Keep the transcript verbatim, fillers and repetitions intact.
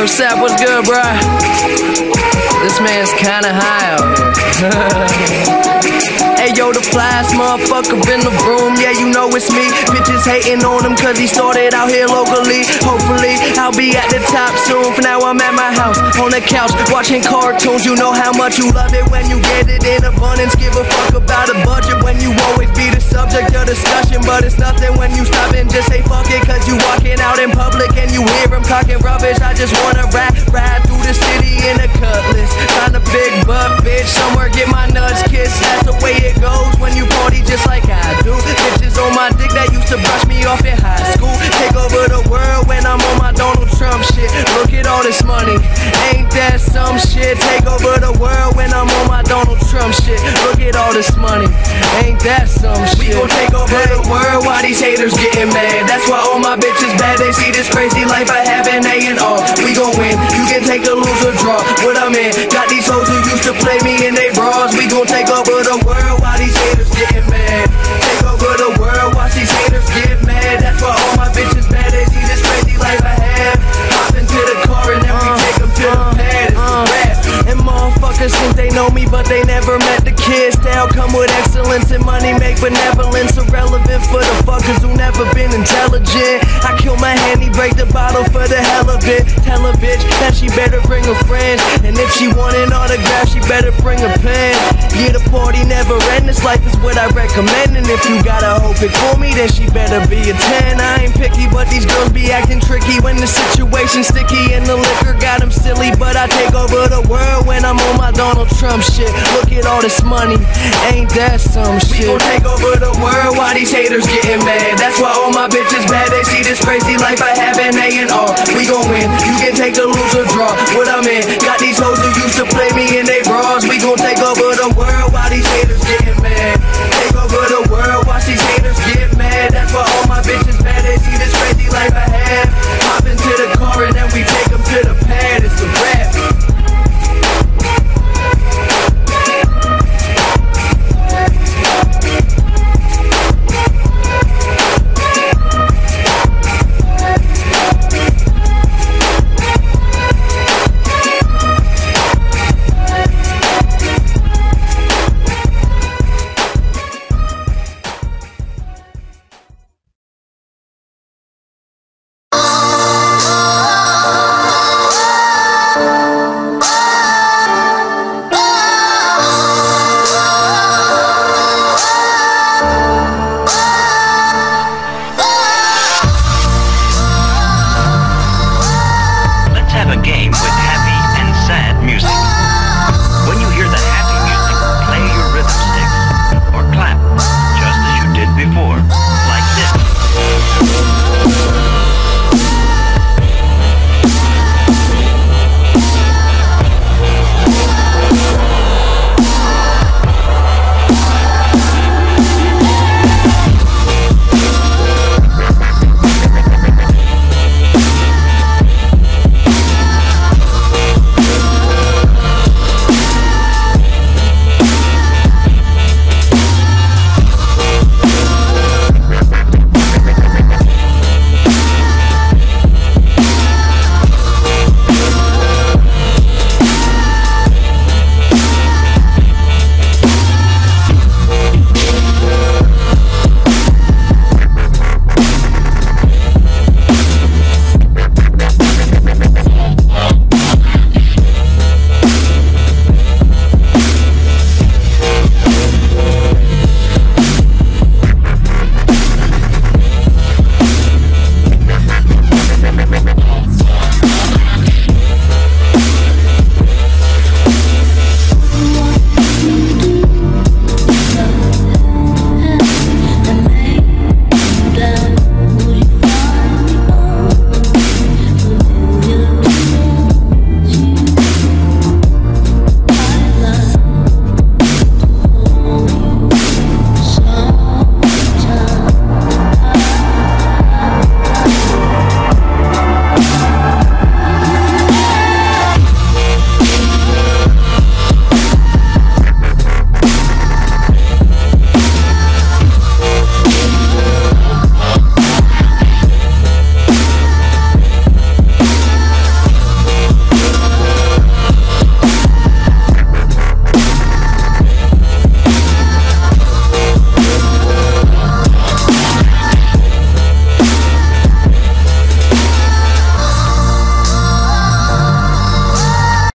Yo, Sap, what's good, bruh? This man's kinda high out here. Hey, yo, the flyest motherfucker in the room, yeah, you know it's me. Bitches hating on him cause he started out here locally. Hopefully, I'll be at the top soon. For now, I'm at my house, on the couch, watching cartoons. You know how much you love it when you get it in abundance. Give a fuck about a budget when you always be the subject of discussion. But it's nothing when you stop and just say fuck it. Cause you walking out in public and you hear him talking rubbish. I just wanna rap, ride through the city in a cutlass. Find a big butt, bitch, somewhere get my nuts kissed. That's the way it goes when you party just like I do. Bitches on my dick that used to brush me off in high school. Take over the world when I'm on my Donald Trump shit. Look at all this money, ain't that some shit? Take over the world when I'm on my Donald Trump shit. Look at all this money, ain't that some shit? We gon' take over the world while these haters getting mad. That's why all my bitches bad. They see this crazy life I have and they in awe. We gon' win, you can take a lose or draw. What I'm in, got these hoes who used to play me in they bras. We gon' take over the world while these haters getting mad. Take over the world, watch these haters get mad. That's why all my bitches mad. They see this crazy life I have. Hop into the car and then we take them to the pad. It's a rap. And motherfuckers think they know me, but they never met the kids. Style come with excellence and money make benevolence irrelevant for the fuckers who never been intelligent. I kill my hand, he break the bottle for the hell of it. Tell a bitch that she better bring a friend, and if she want an autograph, she better bring a pen. Yeah, the party never end. This life is what I recommend, and if you gotta hope it for me, then she better be a ten. I ain't picky, but these girls be acting tricky when the situation's sticky and the liquor got them silly. But I take over the world when I'm on my Donald Trump shit. Look at all this money, ain't that some shit? We gon' take over the world while these haters getting mad. That's why all my bitches bad. They see this crazy life I have and they in awe. We gon' win, you can take the lose or draw. What I'm in,